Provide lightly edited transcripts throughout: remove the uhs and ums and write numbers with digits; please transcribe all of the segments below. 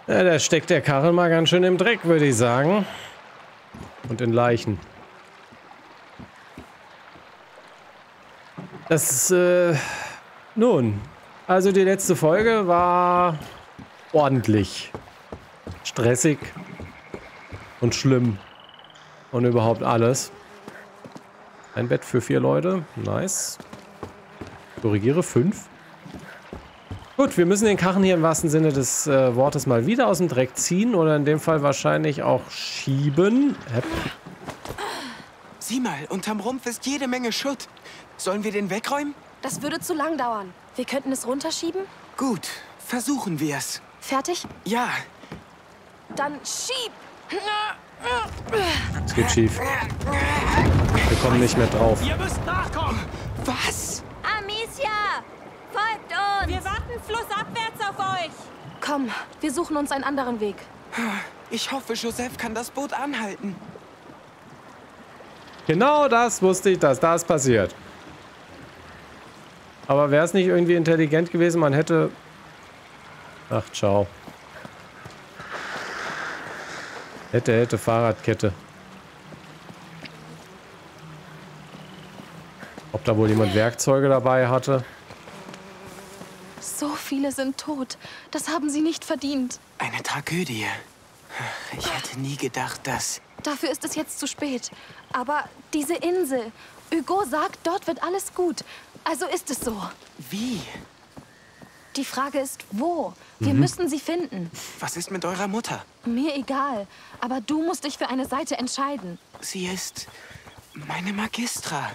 Ja, da steckt der Karren mal ganz schön im Dreck, würde ich sagen. Und in Leichen. Das ist, nun, also die letzte Folge war ordentlich. Stressig. Und schlimm. Und überhaupt alles. Ein Bett für 4 Leute. Nice. Korrigiere, 5. Gut, wir müssen den Karren hier im wahrsten Sinne des Wortes mal wieder aus dem Dreck ziehen. Oder in dem Fall wahrscheinlich auch schieben. Sieh mal, unterm Rumpf ist jede Menge Schutt. Sollen wir den wegräumen? Das würde zu lang dauern. Wir könnten es runterschieben? Gut, versuchen wir's. Fertig? Ja. Dann schieb! Es geht schief. Wir kommen nicht mehr drauf. Ihr müsst nachkommen! Was? Amicia! Folgt uns! Wir warten flussabwärts auf euch! Komm, wir suchen uns einen anderen Weg. Ich hoffe, Joseph kann das Boot anhalten. Genau das wusste ich, dass das passiert. Aber wäre es nicht irgendwie intelligent gewesen, man hätte... Ach, ciao. Hätte, Fahrradkette. Ob da wohl jemand Werkzeuge dabei hatte? So viele sind tot. Das haben sie nicht verdient. Eine Tragödie. Ich hätte nie gedacht, dass... Dafür ist es jetzt zu spät. Aber diese Insel... Hugo sagt, dort wird alles gut. Also ist es so. Wie? Die Frage ist, wo? Wir müssen sie finden. Was ist mit eurer Mutter? Mir egal. Aber du musst dich für eine Seite entscheiden. Sie ist meine Magistra.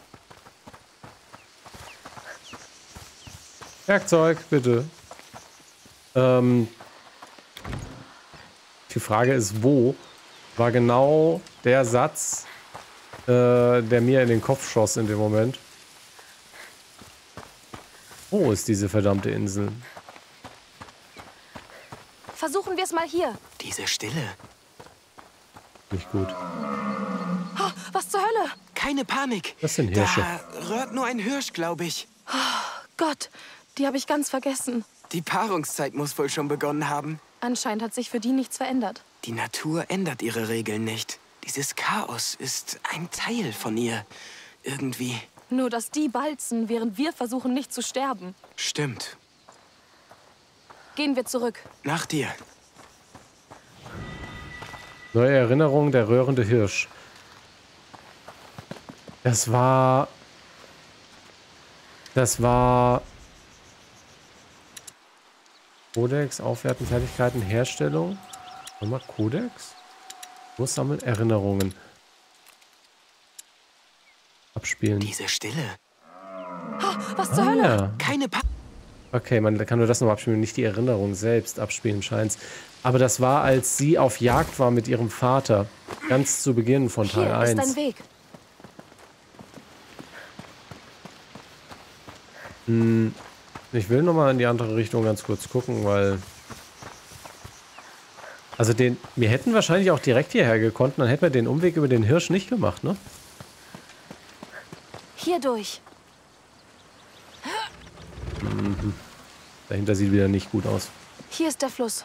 Werkzeug, bitte. Die Frage ist, wo? War genau der Satz, der mir in den Kopf schoss in dem Moment. Wo ist diese verdammte Insel? Versuchen wir es mal hier. Diese Stille. Nicht gut. Oh, was zur Hölle? Keine Panik. Das sind Hirsche. Da rührt nur ein Hirsch, glaube ich. Gott, die habe ich ganz vergessen. Die Paarungszeit muss wohl schon begonnen haben. Anscheinend hat sich für die nichts verändert. Die Natur ändert ihre Regeln nicht. Dieses Chaos ist ein Teil von ihr. Irgendwie. Nur, dass die balzen, während wir versuchen, nicht zu sterben. Stimmt. Gehen wir zurück. Nach dir. Neue Erinnerung, der röhrende Hirsch. Das war... Kodex, Aufwerten, Fertigkeiten, Herstellung. Nochmal Kodex? Muss sammeln, Erinnerungen. Abspielen. Diese Stille. Oh, was zur Hölle? Ja. Keine Okay, man kann nur das nochmal abspielen, nicht die Erinnerung selbst abspielen, scheint's. Aber das war, als sie auf Jagd war mit ihrem Vater. Ganz zu Beginn von Teil Hier 1. ist dein Weg. Ich will nochmal in die andere Richtung ganz kurz gucken, weil... Also wir hätten wahrscheinlich auch direkt hierher gekonnt, dann hätten wir den Umweg über den Hirsch nicht gemacht, ne? Hier durch. Dahinter sieht wieder nicht gut aus. Hier ist der Fluss.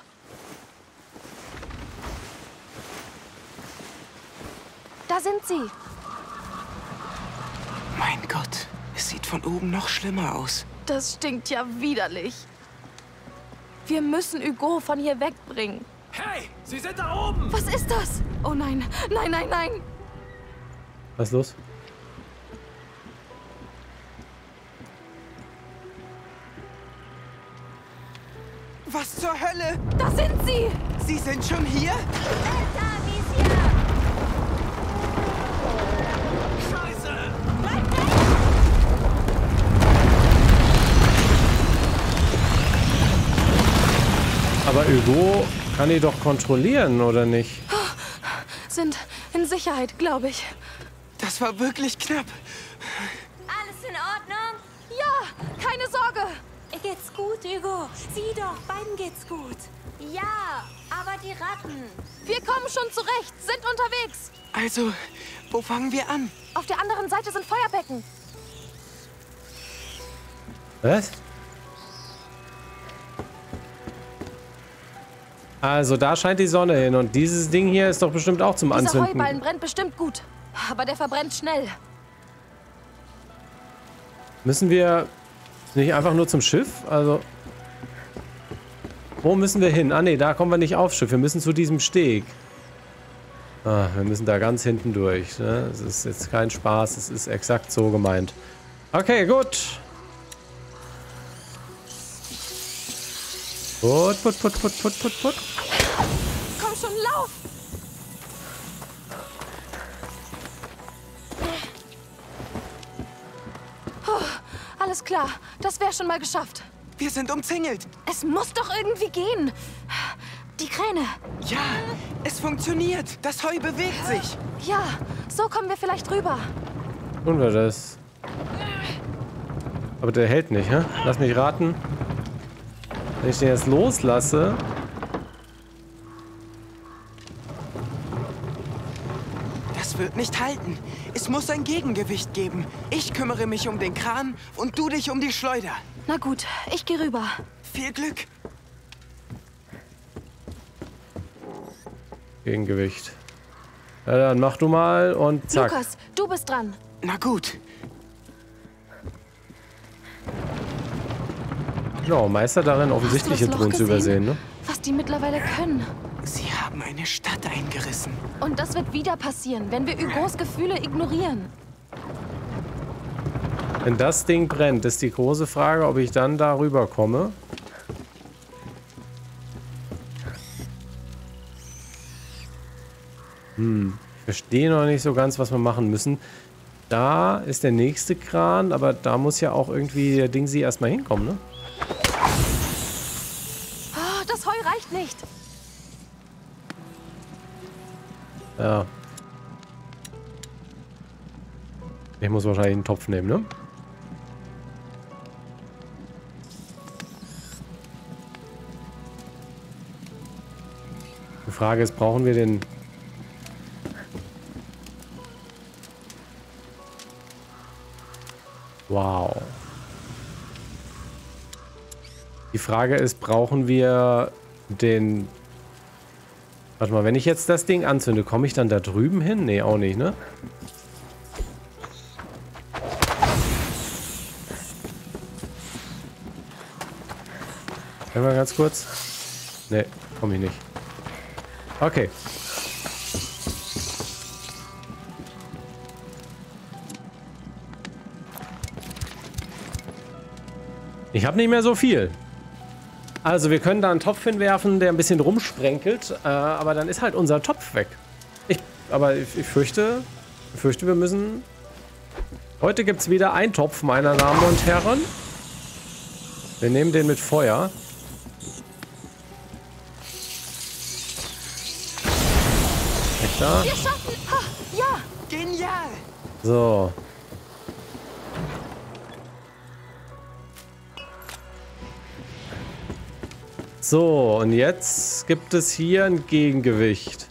Da sind sie. Mein Gott, es sieht von oben noch schlimmer aus. Das stinkt ja widerlich. Wir müssen Hugo von hier wegbringen. Hey, Sie sind da oben! Was ist das? Oh nein, nein, nein, nein. Was ist los? Was zur Hölle? Da sind sie. Sie sind schon hier? Alter, Amicia! Scheiße! Aber Hugo kann die doch kontrollieren, oder nicht? Sind in Sicherheit, glaube ich. Das war wirklich knapp. Alles in Ordnung? Ja, keine Sorge. Geht's gut, Hugo? Sieh doch, beiden geht's gut. Ja, aber die Ratten. Wir kommen schon zurecht, sind unterwegs. Also, wo fangen wir an? Auf der anderen Seite sind Feuerbecken. Was? Also da scheint die Sonne hin und dieses Ding hier ist doch bestimmt auch zum Dieser Anzünden. Heuballen brennt bestimmt gut. Aber der verbrennt schnell. Müssen wir nicht einfach nur zum Schiff? Also, wo müssen wir hin? Ah ne, da kommen wir nicht aufs Schiff. Wir müssen zu diesem Steg. Ah, wir müssen da ganz hinten durch. Ne? Das ist jetzt kein Spaß. Es ist exakt so gemeint. Okay, gut. Put. Komm schon, lauf! Puh, alles klar, das wäre schon mal geschafft. Wir sind umzingelt. Es muss doch irgendwie gehen. Die Kräne. Ja, es funktioniert. Das Heu bewegt sich. Ja, so kommen wir vielleicht rüber. Tun wir das. Aber der hält nicht, hä? Lass mich raten. Wenn ich den jetzt loslasse... Das wird nicht halten. Es muss ein Gegengewicht geben. Ich kümmere mich um den Kran und du dich um die Schleuder. Na gut, ich gehe rüber. Viel Glück. Gegengewicht. Ja, dann mach du mal und zack. Lukas, du bist dran. Na gut. Genau, Meister darin, offensichtliche Hast du das Drohnen Loch zu gesehen? übersehen, ne? Was die mittlerweile können. Sie haben eine Stadt eingerissen. Und das wird wieder passieren, wenn wir Hugos Gefühle ignorieren. Wenn das Ding brennt, ist die große Frage, ob ich dann darüber komme. Ich verstehe noch nicht so ganz, was wir machen müssen. Da ist der nächste Kran, aber da muss ja auch irgendwie der Ding sie erstmal hinkommen, ne? Oh, das Heu reicht nicht. Ja. Ich muss wahrscheinlich einen Topf nehmen, ne? Die Frage ist, brauchen wir den... Wow. Die Frage ist, brauchen wir den... Warte mal, wenn ich jetzt das Ding anzünde, komme ich dann da drüben hin? Nee, auch nicht, ne? Mal ganz kurz. Nee, komme ich nicht. Okay. Ich habe nicht mehr so viel. Also wir können da einen Topf hinwerfen, der ein bisschen rumsprenkelt, aber dann ist halt unser Topf weg. Ich fürchte, wir müssen... Heute gibt es wieder einen Topf, meine Damen und Herren. Wir nehmen den mit Feuer. Echt da? Wir schaffen... Ha, ja, Genial. So. So, und jetzt gibt es hier ein Gegengewicht.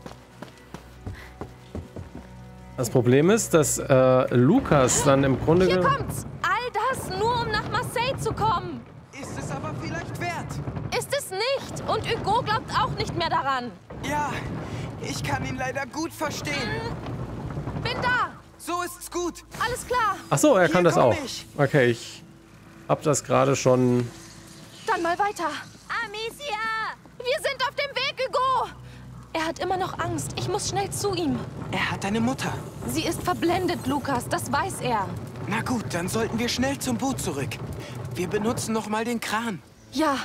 Das Problem ist, dass Lukas dann im Grunde... hier kommt's. All das nur, um nach Marseille zu kommen. Ist es aber vielleicht wert. Ist es nicht. Und Hugo glaubt auch nicht mehr daran. Ja, ich kann ihn leider gut verstehen. Bin da. So ist's gut. Alles klar. Ach so, er kann Hier das komm auch. ich. Okay, ich hab das gerade schon... Dann mal weiter. Amicia! Wir sind auf dem Weg, Hugo. Er hat immer noch Angst. Ich muss schnell zu ihm. Er hat eine Mutter. Sie ist verblendet, Lukas. Das weiß er. Na gut, dann sollten wir schnell zum Boot zurück. Wir benutzen noch mal den Kran. Ja,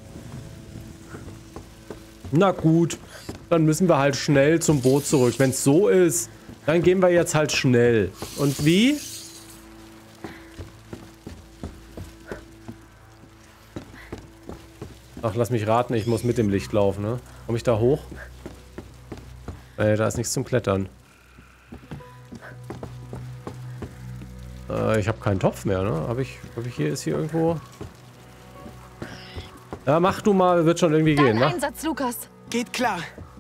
Na gut, dann müssen wir halt schnell zum Boot zurück. Wenn es so ist, dann gehen wir jetzt halt schnell. Und wie? Ach, lass mich raten, ich muss mit dem Licht laufen, ne? Komme ich da hoch? Da ist nichts zum Klettern. Ich habe keinen Topf mehr, ne? Ist hier irgendwo... Ja, mach du mal, wird schon irgendwie dein gehen, ne? Einsatz, Lukas. Geht klar.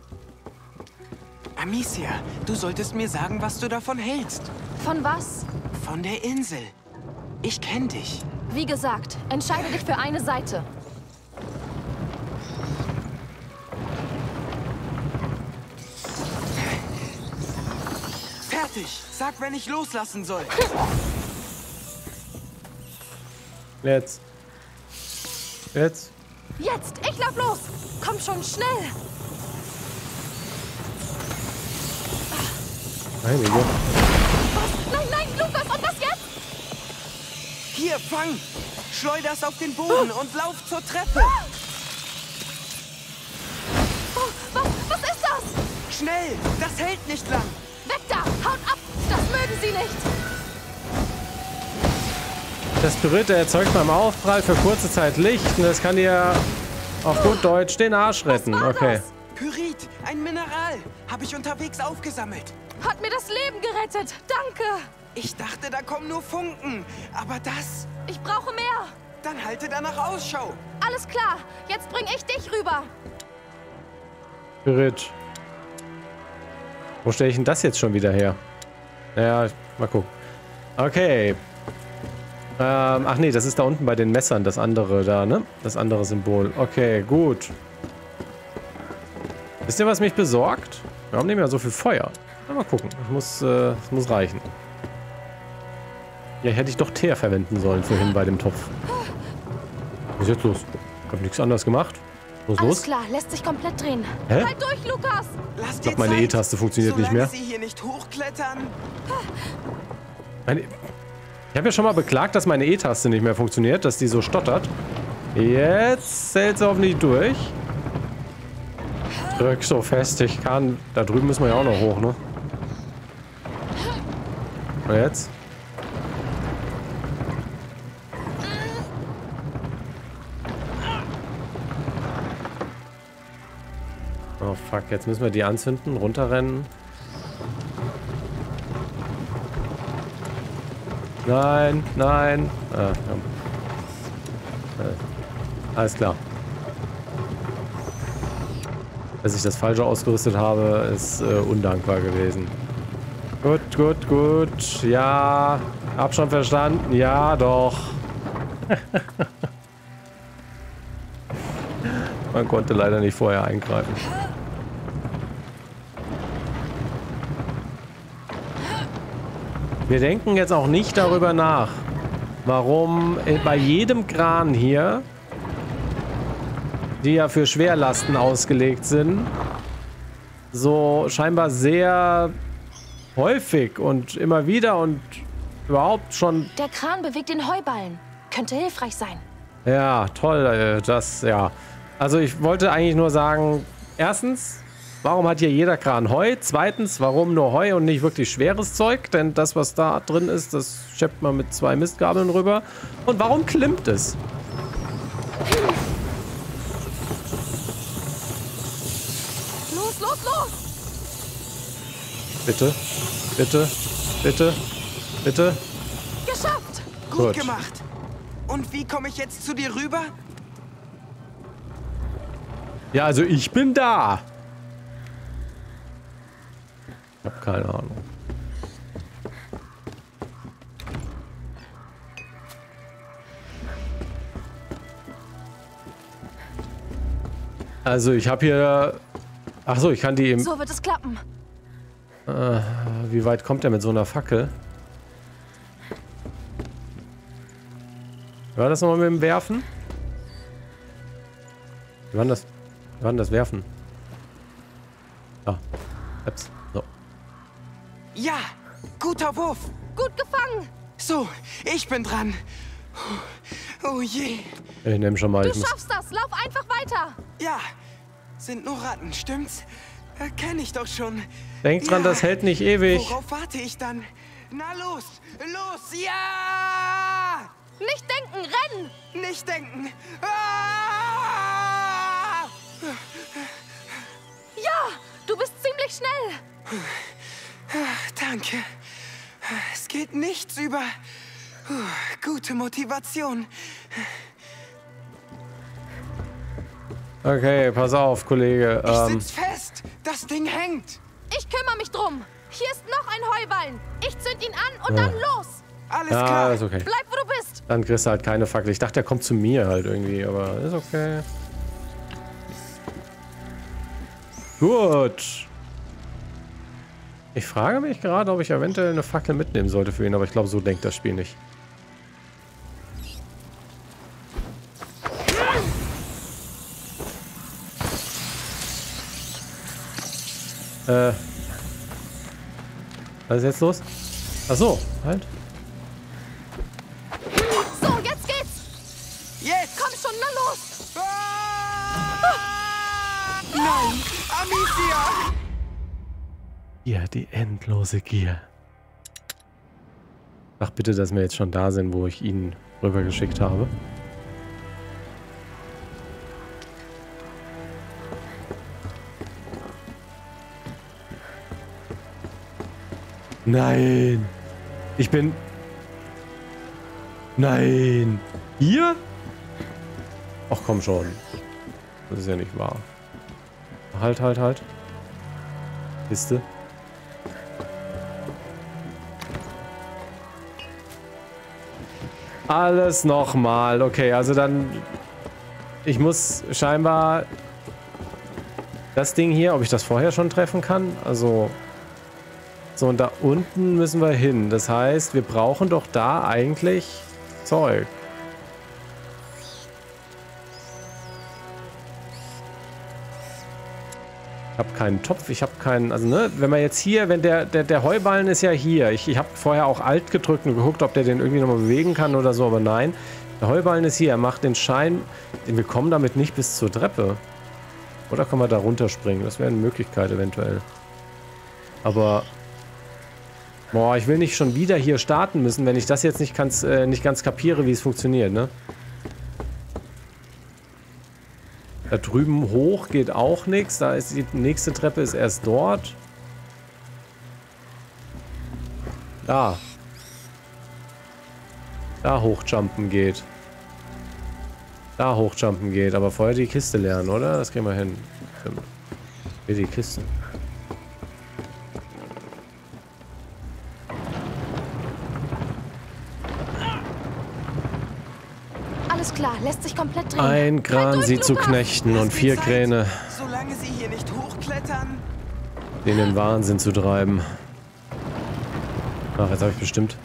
Amicia, du solltest mir sagen, was du davon hältst. Von was? Von der Insel. Ich kenne dich. Wie gesagt, entscheide dich für eine Seite. Fertig. Sag, wenn ich loslassen soll. Jetzt. Jetzt. Jetzt, ich lauf los. Komm schon, schnell. Meine Güte. Was? Nein, nein, Lukas, und was jetzt? Hier, fang. Schleuder's auf den Boden und lauf zur Treppe. Oh, was ist das? Schnell, das hält nicht lang. Weg da, haut ab. Das mögen sie nicht. Das Pyrit erzeugt beim Aufprall für kurze Zeit Licht und das kann dir auf gut Deutsch den Arsch retten. Was war Okay. das? Pyrit, ein Mineral. Habe ich unterwegs aufgesammelt. Hat mir das Leben gerettet. Danke. Ich dachte, da kommen nur Funken. Aber das... Ich brauche mehr. Dann halte danach Ausschau. Alles klar. Jetzt bring ich dich rüber. Pyrit. Wo stelle ich denn das jetzt schon wieder her? Naja, mal gucken. Okay. Ach nee, das ist da unten bei den Messern, das andere da, ne? Das andere Symbol. Okay, gut. Wisst ihr, was mich besorgt? Wir haben nicht mehr so viel Feuer. Na, mal gucken. Es muss reichen. Ja, hätte ich doch Teer verwenden sollen vorhin bei dem Topf. Was ist jetzt los? Ich habe nichts anderes gemacht. Was ist Alles los? klar, lässt sich komplett drehen. Hä? Halt durch, Lukas. Lass Ich dir glaube, meine Zeit. E-Taste funktioniert nicht mehr. Solange sie hier nicht hochklettern. Ich habe ja schon mal beklagt, dass meine E-Taste nicht mehr funktioniert, dass die so stottert. Jetzt zählt sie hoffentlich durch. Drück so fest ich kann. Da drüben müssen wir ja auch noch hoch, ne? Und jetzt? Oh fuck, jetzt müssen wir die anzünden, runterrennen. Nein, nein. Ah, ja. Alles klar. Dass ich das Falsche ausgerüstet habe, ist undankbar gewesen. Gut, gut, gut. Ja, hab schon verstanden. Ja, doch. Man konnte leider nicht vorher eingreifen. Wir denken jetzt auch nicht darüber nach, warum bei jedem Kran hier, die ja für Schwerlasten ausgelegt sind, so scheinbar sehr häufig und immer wieder und überhaupt schon... Der Kran bewegt den Heuballen. Könnte hilfreich sein. Ja, toll, das, ja. Also ich wollte eigentlich nur sagen, erstens, warum hat hier jeder Kran Heu? Zweitens, warum nur Heu und nicht wirklich schweres Zeug? Denn das, was da drin ist, das schleppt man mit 2 Mistgabeln rüber. Und warum klimmt es? Los, los, los! Bitte, bitte, bitte, bitte. Geschafft! Gut Gut. gemacht. Und wie komme ich jetzt zu dir rüber? Ja, also ich bin da. Ich habe keine Ahnung. Also ich habe hier... Ach so, ich kann die eben... So wird es klappen. Wie weit kommt er mit so einer Fackel? Wie war das nochmal mit dem Werfen? Wie war denn das Werfen? Ah, ups. So. Ja, guter Wurf. Gut gefangen. So, ich bin dran. Oh je. Ich nehme schon mal. Du Ich muss, schaffst das. Lauf einfach weiter. Ja, sind nur Ratten, stimmt's? Kenn ich doch schon. denk dran, Ja. das hält nicht ewig. Worauf warte ich dann? Na los, los, ja! Nicht denken, rennen. Nicht denken. Ah! Ja, du bist ziemlich schnell. Danke. Es geht nichts über gute Motivation. Okay, pass auf, Kollege. Ich sitz fest. Das Ding hängt. Ich kümmere mich drum. Hier ist noch ein Heuballen. Ich zünd ihn an und dann los. Alles Ja, klar. ist okay. Bleib, wo du bist. Dann kriegst du halt keine Fackel. Ich dachte, er kommt zu mir halt irgendwie, aber ist okay. Gut. Ich frage mich gerade, ob ich eventuell eine Fackel mitnehmen sollte für ihn, aber ich glaube, so denkt das Spiel nicht. Was ist jetzt los? Ach so, halt. So, jetzt geht's. Jetzt! Komm schon, na los. Nein! Amicia! Gier, die endlose Gier. Ach bitte, dass wir jetzt schon da sind, wo ich ihn rübergeschickt habe. Nein! Ich bin... Nein! Hier? Ach komm schon. Das ist ja nicht wahr. Halt, halt, halt. Kiste. Alles nochmal. Okay, also dann... Ich muss scheinbar... Das Ding hier, ob ich das vorher schon treffen kann? Also... So, und da unten müssen wir hin. Das heißt, wir brauchen doch da eigentlich Zeug. Ich habe keinen Topf, ich habe keinen... Also, ne, wenn man jetzt hier... Wenn der Heuballen ist ja hier. Ich habe vorher auch Alt gedrückt und geguckt, ob der den irgendwie nochmal bewegen kann oder so, aber nein. Der Heuballen ist hier. Er macht den Schein... Wir kommen damit nicht bis zur Treppe. Oder können wir da runterspringen? Das wäre eine Möglichkeit eventuell. Aber... Boah, ich will nicht schon wieder hier starten müssen, wenn ich das jetzt nicht ganz kapiere, wie es funktioniert, ne? Da drüben hoch geht auch nichts. Da ist die nächste Treppe ist erst dort. Da. Da hochjumpen geht. Da hochjumpen geht. Aber vorher die Kiste lernen, oder? Das kriegen wir hin. Hier die Kiste. Alles klar, lässt sich komplett drehen. Ein Kran sie zu knechten und 4 Kräne, Solange sie hier nicht hochklettern. den in den Wahnsinn zu treiben. Ach, jetzt habe ich bestimmt.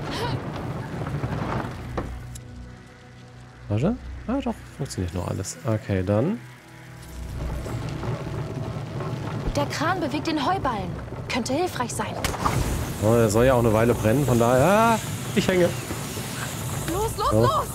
Warte? Ah, doch, funktioniert noch alles. Okay, dann. Der Kran bewegt den Heuballen. Könnte hilfreich sein. Oh, der soll ja auch eine Weile brennen, von daher. Ah, ich hänge. Los, los, Oh. los!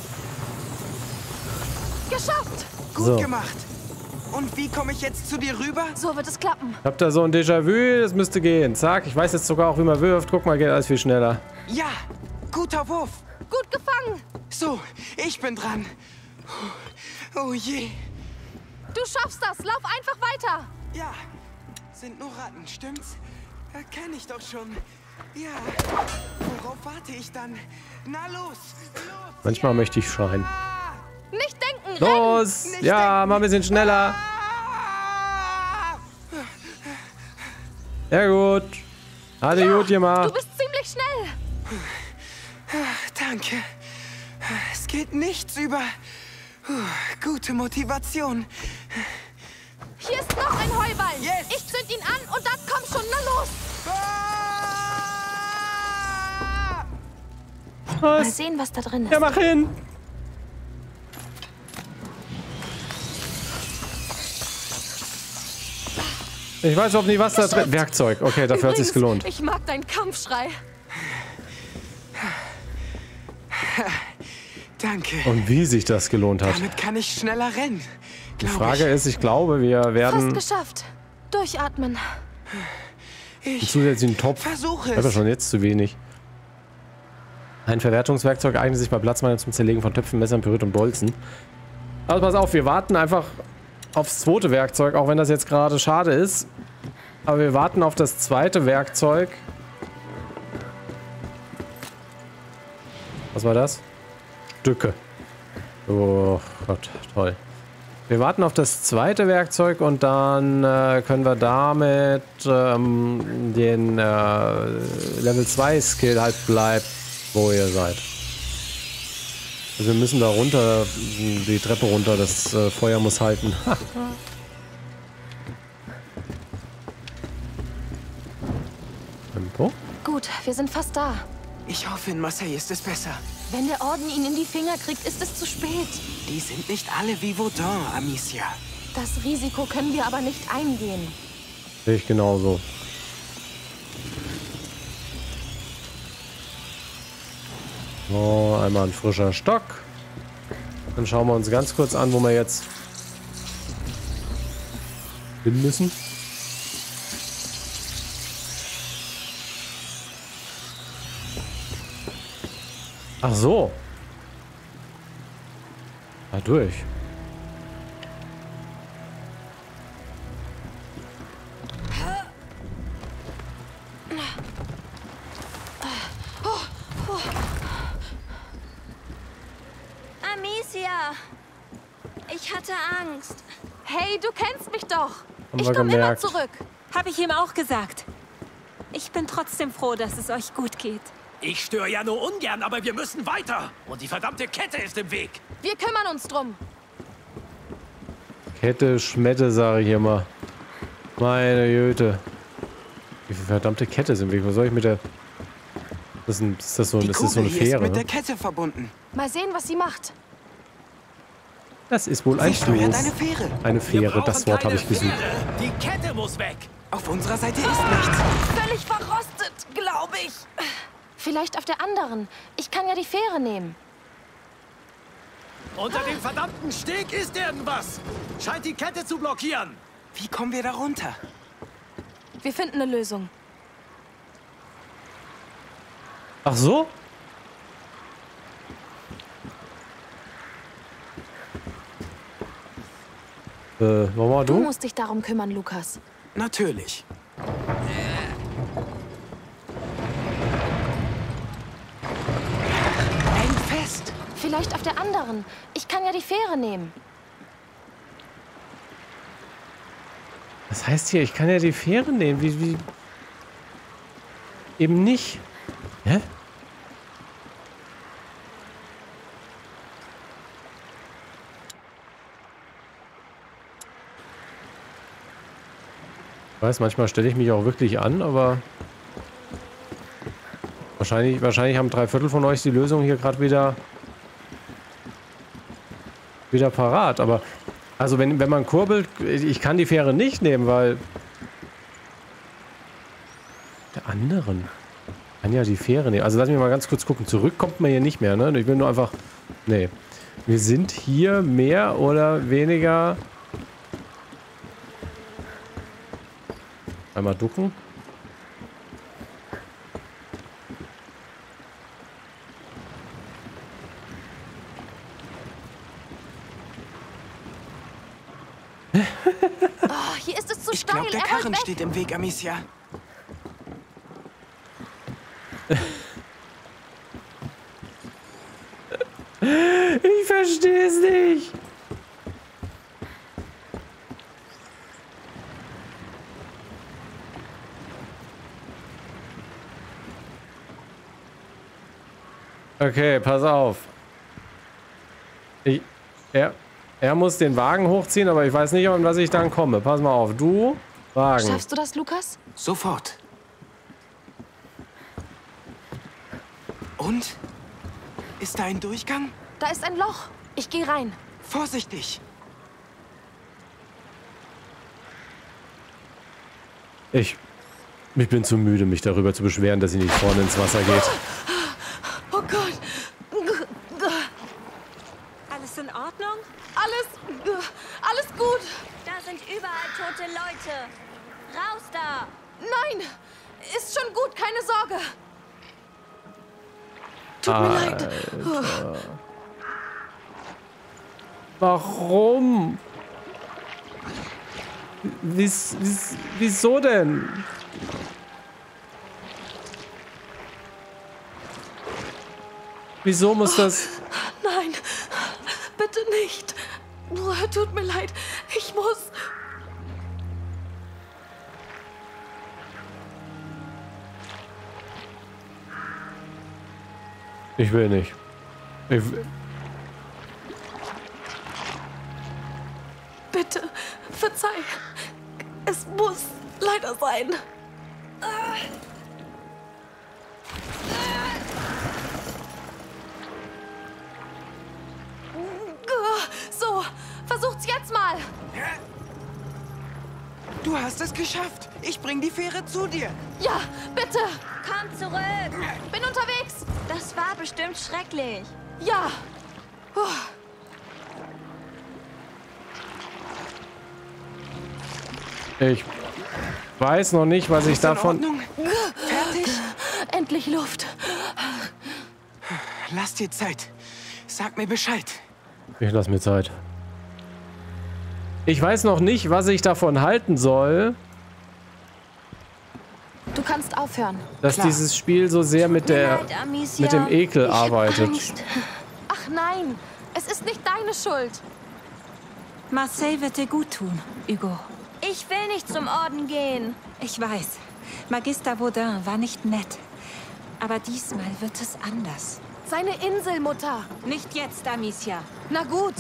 Geschafft! Gut So. gemacht. Und wie komme ich jetzt zu dir rüber? So wird es klappen. Ich hab da so ein Déjà-vu, das müsste gehen. Zack, ich weiß jetzt sogar auch, wie man wirft. Guck mal, geht alles viel schneller. Ja, guter Wurf. Gut gefangen. So, ich bin dran. Oh je. Du schaffst das. Lauf einfach weiter. Ja, sind nur Ratten, stimmt's? Kenn ich doch schon. Ja, worauf warte ich dann? Na los, los! Manchmal möchte ich schreien. Nicht denken, rennen. Los! Nicht Ja, denken. mal ein bisschen schneller. Ah! Ja, gut. Hat die gut Du gemacht. bist ziemlich schnell. Danke. Es geht nichts über gute Motivation. Hier ist noch ein Heuballen. Yes. Ich zünd ihn an und dann komm schon, na los. Ah! Mal Was? sehen, was da drin ist. Ja, mach hin. Ich weiß überhaupt nicht, was da drin... Werkzeug. Okay, dafür hat es sich gelohnt. Ich mag deinen Kampfschrei. Danke. Und wie sich das gelohnt hat. Damit kann ich schneller rennen. Die Frage ist, ich glaube, wir Fast werden geschafft. Durchatmen. einen zusätzlichen Topf... Versuche Ich habe es. schon jetzt zu wenig. Ein Verwertungswerkzeug eignet sich bei Platzmangel zum Zerlegen von Töpfen, Messern, Pürät und Bolzen. Also pass auf, wir warten einfach aufs zweite Werkzeug, auch wenn das jetzt gerade schade ist. Aber wir warten auf das zweite Werkzeug. Was war das? Stücke. Oh Gott, toll. Wir warten auf das zweite Werkzeug und dann können wir damit den Level 2 Skill halt bleibt, wo ihr seid. Also wir müssen da runter, die Treppe runter, das Feuer muss halten. Gut, wir sind fast da. Ich hoffe, in Marseille ist es besser. Wenn der Orden ihn in die Finger kriegt, ist es zu spät. Die sind nicht alle wie Vaudin, Amicia. Das Risiko können wir aber nicht eingehen. Sehe ich genauso. So, einmal ein frischer Stock. Dann schauen wir uns ganz kurz an, wo wir jetzt hin müssen. Ach so. Da durch. Amicia! Ich hatte Angst. Hey, du kennst mich doch. Haben Ich wir komme immer gemerkt. zurück. Habe ich ihm auch gesagt. Ich bin trotzdem froh, dass es euch gut geht. Ich störe ja nur ungern, aber wir müssen weiter. Und die verdammte Kette ist im Weg. Wir kümmern uns drum. Kette, Schmette, sage ich immer. Meine Güte. Wie viel verdammte Kette sind wir? Was soll ich mit der... ist das so Die eine Kugel hier Fähre? ist mit Ne? der Kette verbunden. Mal sehen, was sie macht. Das ist wohl ein Sie steuert Floß. eine Fähre. Eine Wir Fähre, brauchen das Wort habe keine ich gesucht. Fähre. Die Kette muss weg. Auf unserer Seite ist nichts. Völlig verrostet, glaube ich. Vielleicht auf der anderen. Ich kann ja die Fähre nehmen. Unter dem verdammten Steg ist irgendwas. Scheint die Kette zu blockieren. Wie kommen wir da runter? Wir finden eine Lösung. Ach so? Warum mal Du du? musst dich darum kümmern, Lukas. Natürlich. Häng fest. Vielleicht auf der anderen. Ich kann ja die Fähre nehmen. Was heißt hier? Ich kann ja die Fähre nehmen. Wie? Eben nicht. Hä? Ich weiß, manchmal stelle ich mich auch wirklich an, aber wahrscheinlich haben 3/4 von euch die Lösung hier gerade wieder parat. Aber also wenn man kurbelt, ich kann die Fähre nicht nehmen, weil der anderen kann ja die Fähre nehmen. Also lass mich mal ganz kurz gucken. Zurück kommt man hier nicht mehr, ne? Ich will nur einfach... Nee. Wir sind hier mehr oder weniger... Einmal ducken. Oh, hier ist es zu Ich steil. glaube, der Er rollt Karren weg. steht im Weg, Amicia. Ich verstehe es nicht. Okay, pass auf. Er muss den Wagen hochziehen, aber ich weiß nicht, an was ich dann komme. Pass mal auf. Du, Wagen. Schaffst du das, Lukas? Sofort. Und? Ist da ein Durchgang? Da ist ein Loch. Ich gehe rein. Vorsichtig. Ich bin zu müde, mich darüber zu beschweren, dass sie nicht vorne ins Wasser geht. Oh Gott. Alles in Ordnung? Alles gut. Da sind überall tote Leute. Raus da! Nein, ist schon gut, keine Sorge. Tut mir leid. Warum? Wieso denn? Wieso muss das... Nein, bitte nicht. Tut mir leid. Ich muss... Ich will nicht. Bitte, verzeih. Es muss leider sein. jetzt mal! Du hast es geschafft. Ich bring die Fähre zu dir. Ja, bitte! Komm zurück! Bin unterwegs! Das war bestimmt schrecklich. Ja! Puh. Ich weiß noch nicht, was ich Ist in davon... Ordnung? Fertig? Endlich Luft. Lass dir Zeit. Sag mir Bescheid. Ich lass mir Zeit. Ich weiß noch nicht, was ich davon halten soll, Du kannst aufhören. dass Klar. dieses Spiel so sehr mit der Leid, Amicia. mit dem Ekel arbeitet. Angst. Ach nein, es ist nicht deine Schuld. Marseille wird dir gut tun, Hugo. Ich will nicht zum Orden gehen. Ich weiß, Magister Baudin war nicht nett. Aber diesmal wird es anders. Seine Insel, Mutter. Nicht jetzt, Amicia. Na gut.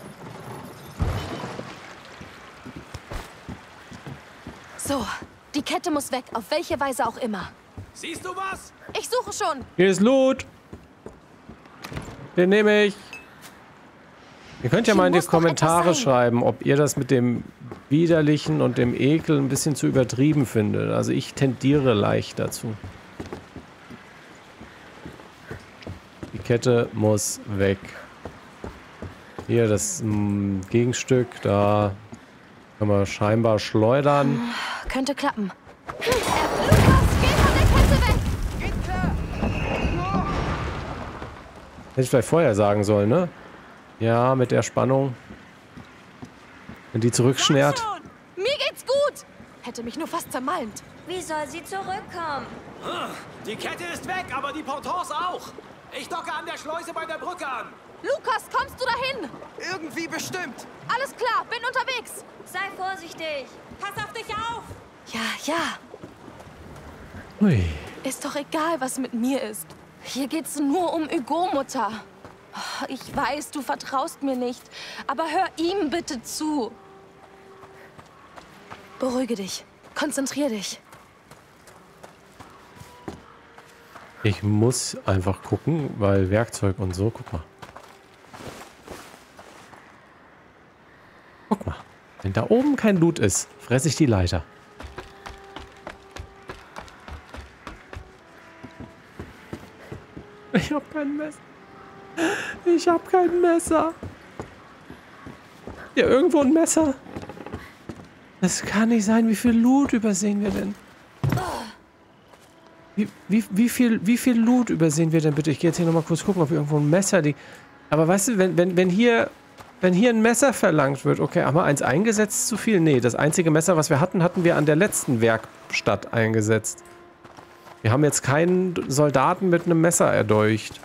So, die Kette muss weg, auf welche Weise auch immer. Siehst du was? Ich suche schon. Hier ist Loot. Den nehme ich. Ihr könnt ja Hier mal in die muss doch etwas Kommentare sein. schreiben, ob ihr das mit dem Widerlichen und dem Ekel ein bisschen zu übertrieben findet. Also ich tendiere leicht dazu. Die Kette muss weg. Hier das Gegenstück, da können wir scheinbar schleudern. Könnte klappen. Lukas, geh von der Kette weg! Geht klar. Hätte ich vielleicht vorher sagen sollen, ne? Ja, mit der Spannung. Wenn die zurückschnärt. Mir geht's gut! Hätte mich nur fast zermalmt. Wie soll sie zurückkommen? Die Kette ist weg, aber die Pontons auch. Ich docke an der Schleuse bei der Brücke an. Lukas, kommst du dahin? Irgendwie bestimmt. Alles klar, bin unterwegs. Sei vorsichtig. Pass auf dich auf! Ja, ja. Hui. Ist doch egal, was mit mir ist. Hier geht's nur um Hugo, Mutter. Oh, ich weiß, du vertraust mir nicht, aber hör ihm bitte zu. Beruhige dich. Konzentrier dich. Ich muss einfach gucken, weil Werkzeug und so, guck mal. Guck mal. Wenn da oben kein Loot ist, fresse ich die Leiter. Ich hab kein Messer. Ich hab kein Messer. Ja, irgendwo ein Messer. Das kann nicht sein. Wie viel Loot übersehen wir denn? Wie viel Loot übersehen wir denn bitte? Ich gehe jetzt hier nochmal kurz gucken, ob hier irgendwo ein Messer liegt. Aber weißt du, wenn hier ein Messer verlangt wird, okay, haben wir eins eingesetzt zu viel? Nee, das einzige Messer, was wir hatten, hatten wir an der letzten Werkstatt eingesetzt. Wir haben jetzt keinen Soldaten mit einem Messer erdolcht.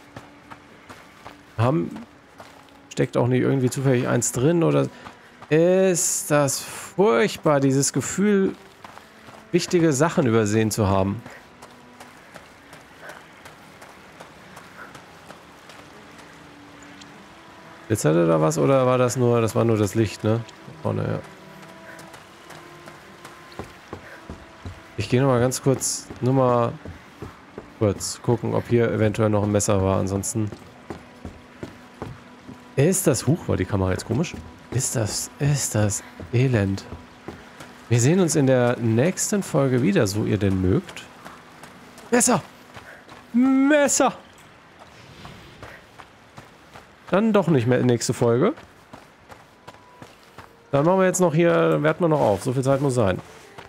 Steckt auch nicht irgendwie zufällig eins drin oder... Ist das furchtbar, dieses Gefühl, wichtige Sachen übersehen zu haben. Jetzt hat er da was oder war das nur... Das war nur das Licht, ne? Vorne, ja. Ich gehe nochmal ganz kurz... Nur mal kurz gucken, ob hier eventuell noch ein Messer war. Ansonsten... Ist das... Huch, war die Kamera jetzt komisch? Ist das elend. Wir sehen uns in der nächsten Folge wieder, so ihr denn mögt. Messer! Messer! Dann doch nicht mehr nächste Folge. Dann machen wir jetzt noch hier, dann werten wir noch auf. So viel Zeit muss sein.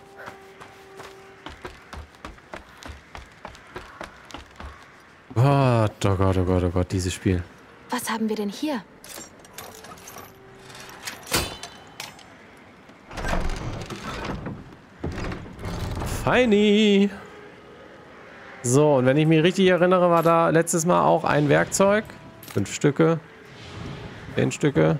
Gott, oh Gott, oh Gott, oh Gott, dieses Spiel. Was haben wir denn hier? Feini! So, und wenn ich mich richtig erinnere, war da letztes Mal auch ein Werkzeug. 5 Stücke. 10 Stücke.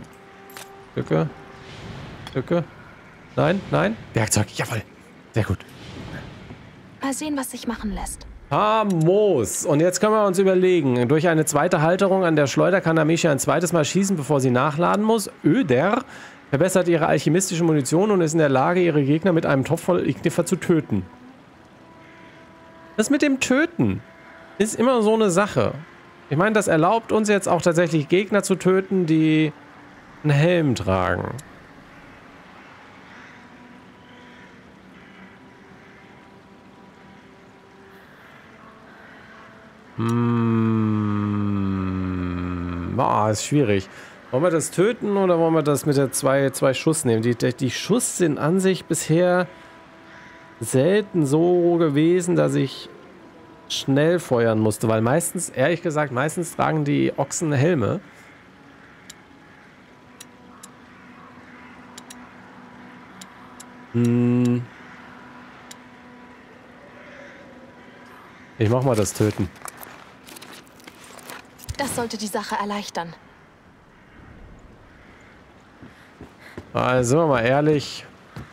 Stücke. Nein, nein. Werkzeug, jawohl. Sehr gut. Mal sehen, was sich machen lässt. Famos. Und jetzt können wir uns überlegen. Durch eine zweite Halterung an der Schleuder kann Amicia ein zweites Mal schießen, bevor sie nachladen muss. Öder verbessert ihre alchemistische Munition und ist in der Lage, ihre Gegner mit einem Topf voll Ignifer zu töten. Das mit dem Töten ist immer so eine Sache. Ich meine, das erlaubt uns jetzt auch tatsächlich Gegner zu töten, die einen Helm tragen. Ist schwierig. Wollen wir das töten oder wollen wir das mit der zwei Schuss nehmen? Die Schuss sind an sich bisher selten so gewesen, dass ich schnell feuern musste, weil meistens, ehrlich gesagt, meistens tragen die Ochsen Helme. Ich mach mal das Töten. Das sollte die Sache erleichtern. Also, sind wir mal ehrlich.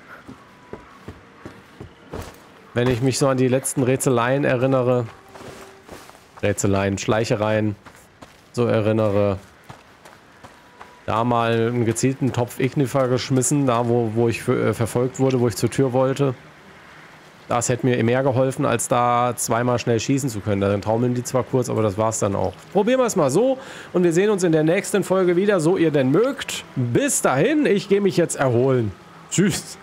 Wenn ich mich so an die letzten Rätseleien erinnere, Schleichereien, so erinnere, da mal einen gezielten Topf Ignifer geschmissen, da wo ich verfolgt wurde, wo ich zur Tür wollte. Das hätte mir mehr geholfen, als da zweimal schnell schießen zu können. Dann taumeln die zwar kurz, aber das war's dann auch. Probieren wir es mal so und wir sehen uns in der nächsten Folge wieder, so ihr denn mögt. Bis dahin, ich gehe mich jetzt erholen. Tschüss.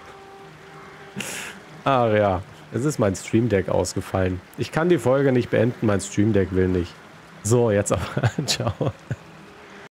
Ach ja, es ist mein Stream Deck ausgefallen. Ich kann die Folge nicht beenden, mein Stream Deck will nicht. So, jetzt aber. Ciao.